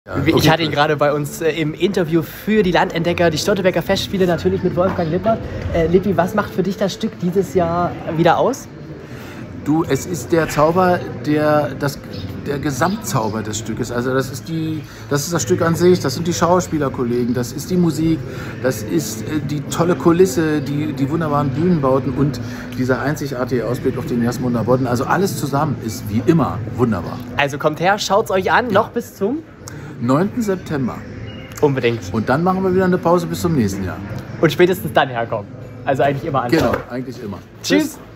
Ja, okay. Ich hatte ihn gerade bei uns im Interview für die Landentdecker, die Störtebeker Festspiele, natürlich mit Wolfgang Lippert. Lippi, was macht für dich das Stück dieses Jahr wieder aus? Du, es ist der Zauber, der Gesamtzauber des Stückes. Also das ist das Stück an sich, das sind die Schauspielerkollegen, das ist die Musik, das ist die tolle Kulisse, die wunderbaren Bühnenbauten und dieser einzigartige Ausblick auf den Jasmunder Bodden. Also alles zusammen ist wie immer wunderbar. Also kommt her, schaut's euch an, noch bis zum 9. September. Unbedingt. Und dann machen wir wieder eine Pause bis zum nächsten Jahr. Und spätestens dann herkommen. Also eigentlich immer anschauen. Genau, eigentlich immer. Tschüss.